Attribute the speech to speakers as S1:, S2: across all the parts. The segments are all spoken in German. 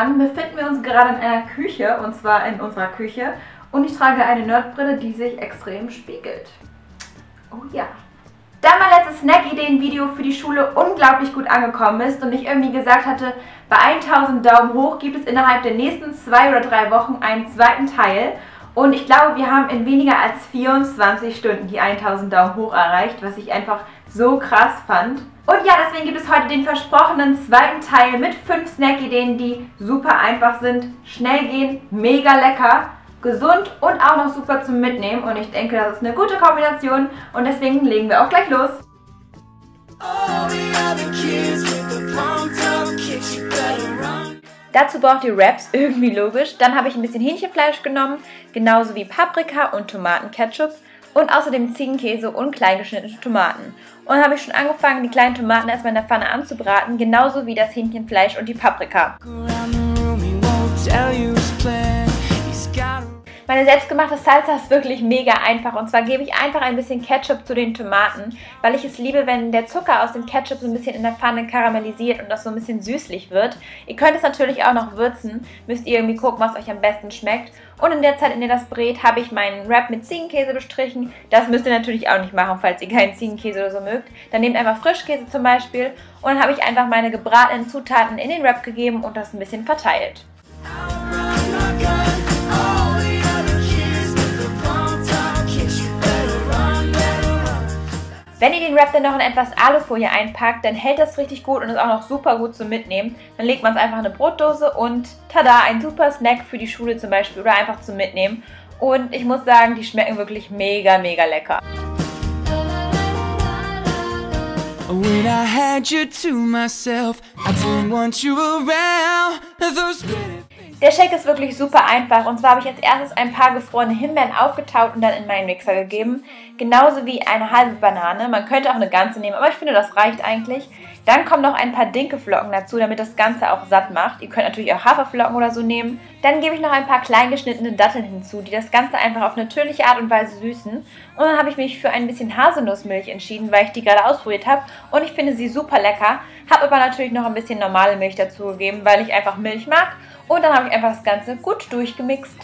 S1: an, befinden wir uns gerade in einer Küche, und zwar in unserer Küche. Und ich trage eine Nerdbrille, die sich extrem spiegelt. Oh ja. Da mein letztes Snack-Ideen-Video für die Schule unglaublich gut angekommen ist und ich irgendwie gesagt hatte, bei 1000 Daumen hoch gibt es innerhalb der nächsten 2 oder 3 Wochen einen zweiten Teil. Und ich glaube, wir haben in weniger als 24 Stunden die 1000 Daumen hoch erreicht, was ich einfach so krass fand. Und ja, deswegen gibt es heute den versprochenen zweiten Teil mit 5 Snack-Ideen, die super einfach sind, schnell gehen, mega lecker, gesund und auch noch super zum Mitnehmen. Und ich denke, das ist eine gute Kombination und deswegen legen wir auch gleich los. Dazu braucht ihr Wraps, irgendwie logisch. Dann habe ich ein bisschen Hähnchenfleisch genommen, genauso wie Paprika und Tomatenketchup und außerdem Ziegenkäse und klein geschnittene Tomaten. Und dann habe ich schon angefangen, die kleinen Tomaten erstmal in der Pfanne anzubraten, genauso wie das Hähnchenfleisch und die Paprika. Meine selbstgemachte Salsa ist wirklich mega einfach und zwar gebe ich einfach ein bisschen Ketchup zu den Tomaten, weil ich es liebe, wenn der Zucker aus dem Ketchup so ein bisschen in der Pfanne karamellisiert und das so ein bisschen süßlich wird. Ihr könnt es natürlich auch noch würzen, müsst ihr irgendwie gucken, was euch am besten schmeckt. Und in der Zeit, in der das brät, habe ich meinen Wrap mit Ziegenkäse bestrichen. Das müsst ihr natürlich auch nicht machen, falls ihr keinen Ziegenkäse oder so mögt. Dann nehmt einfach Frischkäse zum Beispiel und dann habe ich einfach meine gebratenen Zutaten in den Wrap gegeben und das ein bisschen verteilt. Wenn ihr den Wrap dann noch in etwas Alufolie einpackt, dann hält das richtig gut und ist auch noch super gut zum Mitnehmen. Dann legt man es einfach in eine Brotdose und tada, ein super Snack für die Schule zum Beispiel oder einfach zum Mitnehmen. Und ich muss sagen, die schmecken wirklich mega, mega lecker. When I had you to myself, I didn't want you around. Der Shake ist wirklich super einfach und zwar habe ich als erstes ein paar gefrorene Himbeeren aufgetaut und dann in meinen Mixer gegeben. Genauso wie eine halbe Banane. Man könnte auch eine ganze nehmen, aber ich finde, das reicht eigentlich. Dann kommen noch ein paar Dinkelflocken dazu, damit das Ganze auch satt macht. Ihr könnt natürlich auch Haferflocken oder so nehmen. Dann gebe ich noch ein paar klein geschnittene Datteln hinzu, die das Ganze einfach auf natürliche Art und Weise süßen. Und dann habe ich mich für ein bisschen Haselnussmilch entschieden, weil ich die gerade ausprobiert habe. Und ich finde sie super lecker. Habe aber natürlich noch ein bisschen normale Milch dazu gegeben, weil ich einfach Milch mag. Und dann habe ich einfach das Ganze gut durchgemixt.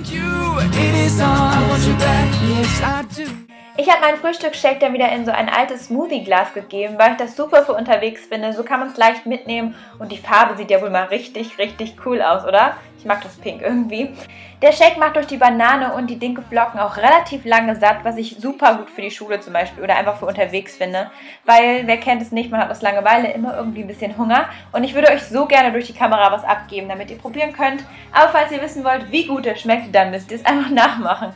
S1: Ich habe meinen Frühstücksshake dann wieder in so ein altes Smoothie-Glas gegeben, weil ich das super für unterwegs finde. So kann man es leicht mitnehmen und die Farbe sieht ja wohl mal richtig, richtig cool aus, oder? Ich mag das Pink irgendwie. Der Shake macht durch die Banane und die Dinkelflocken auch relativ lange satt, was ich super gut für die Schule zum Beispiel oder einfach für unterwegs finde. Weil, wer kennt es nicht, man hat aus Langeweile immer irgendwie ein bisschen Hunger. Und ich würde euch so gerne durch die Kamera was abgeben, damit ihr probieren könnt. Aber falls ihr wissen wollt, wie gut der schmeckt, dann müsst ihr es einfach nachmachen.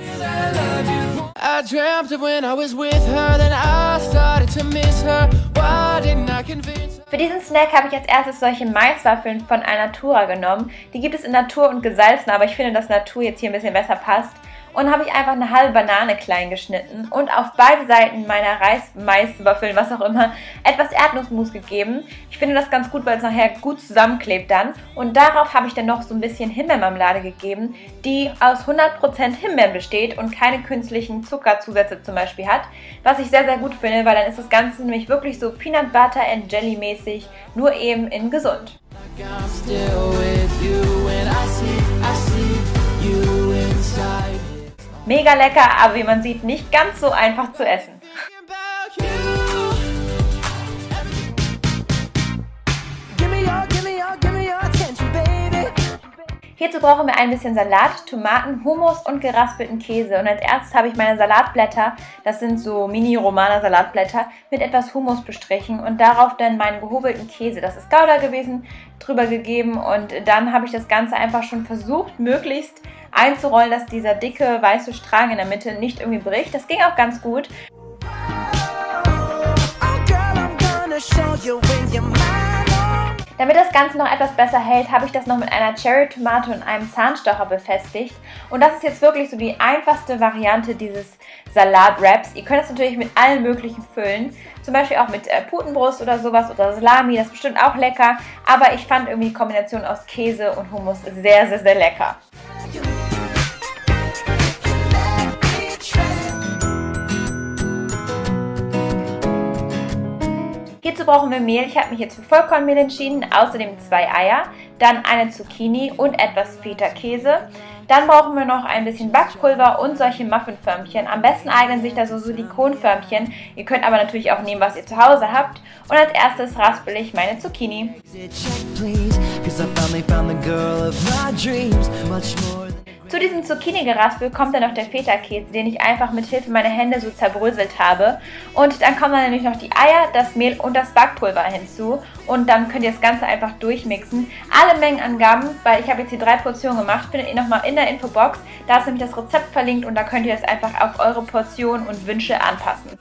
S1: Für diesen Snack habe ich als erstes solche Maiswaffeln von Alnatura genommen. Die gibt es in Natur und gesalzen, aber ich finde, dass Natur jetzt hier ein bisschen besser passt. Und habe ich einfach eine halbe Banane klein geschnitten und auf beide Seiten meiner Maiswaffeln, was auch immer, etwas Erdnussmus gegeben. Ich finde das ganz gut, weil es nachher gut zusammenklebt dann. Und darauf habe ich dann noch so ein bisschen Himbeermarmelade gegeben, die aus 100% Himbeeren besteht und keine künstlichen Zuckerzusätze zum Beispiel hat. Was ich sehr, sehr gut finde, weil dann ist das Ganze nämlich wirklich so Peanut Butter and Jelly mäßig, nur eben in gesund. Mega lecker, aber wie man sieht, nicht ganz so einfach zu essen. Hierzu brauchen wir ein bisschen Salat, Tomaten, Hummus und geraspelten Käse. Und als erstes habe ich meine Salatblätter, das sind so Mini-Romana-Salatblätter, mit etwas Hummus bestrichen und darauf dann meinen gehobelten Käse, das ist Gouda gewesen, drüber gegeben. Und dann habe ich das Ganze einfach schon versucht, möglichst einzurollen, dass dieser dicke weiße Strang in der Mitte nicht irgendwie bricht. Das ging auch ganz gut. Damit das Ganze noch etwas besser hält, habe ich das noch mit einer Cherry-Tomate und einem Zahnstocher befestigt. Und das ist jetzt wirklich so die einfachste Variante dieses Salat-Wraps. Ihr könnt es natürlich mit allen möglichen füllen. Zum Beispiel auch mit Putenbrust oder sowas oder Salami. Das ist bestimmt auch lecker. Aber ich fand irgendwie die Kombination aus Käse und Hummus sehr, sehr, sehr lecker. Hierzu brauchen wir Mehl. Ich habe mich jetzt für Vollkornmehl entschieden, außerdem 2 Eier. dann eine Zucchini und etwas Feta-Käse. Dann brauchen wir noch ein bisschen Backpulver und solche Muffinförmchen. Am besten eignen sich da so Silikonförmchen. Ihr könnt aber natürlich auch nehmen, was ihr zu Hause habt. Und als erstes raspel ich meine Zucchini. Zu diesem Zucchini-Geraspel kommt dann noch der Feta-Käse, den ich einfach mit Hilfe meiner Hände so zerbröselt habe. Und dann kommen dann nämlich noch die Eier, das Mehl und das Backpulver hinzu. Und dann könnt ihr das Ganze einfach durchmixen. Alle Mengenangaben, weil ich habe jetzt hier 3 Portionen gemacht, findet ihr nochmal in der Infobox. Da ist nämlich das Rezept verlinkt und da könnt ihr es einfach auf eure Portionen und Wünsche anpassen.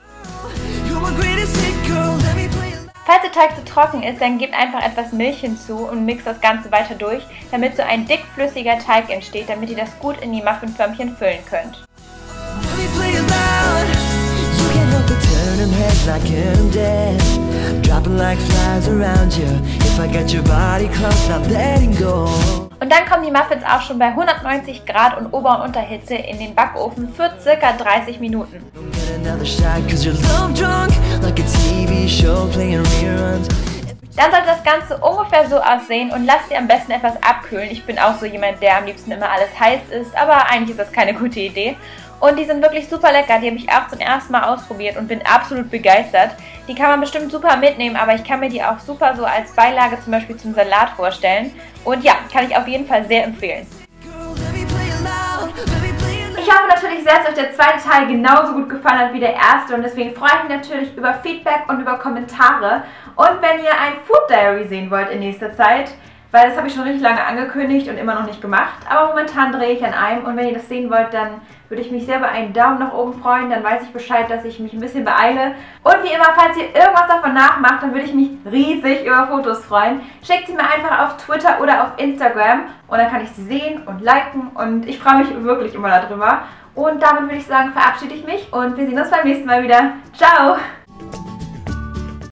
S1: Falls der Teig zu trocken ist, dann gebt einfach etwas Milch hinzu und mixt das Ganze weiter durch, damit so ein dickflüssiger Teig entsteht, damit ihr das gut in die Muffinförmchen füllen könnt. Und dann kommen die Muffins auch schon bei 190 Grad und Ober- und Unterhitze in den Backofen für ca. 30 Minuten. Dann sollte das Ganze ungefähr so aussehen und lasst sie am besten etwas abkühlen. Ich bin auch so jemand, der am liebsten immer alles heiß isst, aber eigentlich ist das keine gute Idee. Und die sind wirklich super lecker, die habe ich auch zum ersten Mal ausprobiert und bin absolut begeistert. Die kann man bestimmt super mitnehmen, aber ich kann mir die auch super so als Beilage zum Beispiel zum Salat vorstellen. Und ja, kann ich auf jeden Fall sehr empfehlen. Ich hoffe natürlich sehr, dass euch der zweite Teil genauso gut gefallen hat wie der erste und deswegen freue ich mich natürlich über Feedback und über Kommentare. Und wenn ihr ein Food Diary sehen wollt in nächster Zeit, weil das habe ich schon richtig lange angekündigt und immer noch nicht gemacht, aber momentan drehe ich an einem und wenn ihr das sehen wollt, dann würde ich mich sehr über einen Daumen nach oben freuen, dann weiß ich Bescheid, dass ich mich ein bisschen beeile. Und wie immer, falls ihr irgendwas davon nachmacht, dann würde ich mich riesig über Fotos freuen. Schickt sie mir einfach auf Twitter oder auf Instagram und dann kann ich sie sehen und liken und ich freue mich wirklich immer darüber. Und damit würde ich sagen, verabschiede ich mich und wir sehen uns beim nächsten Mal wieder. Ciao!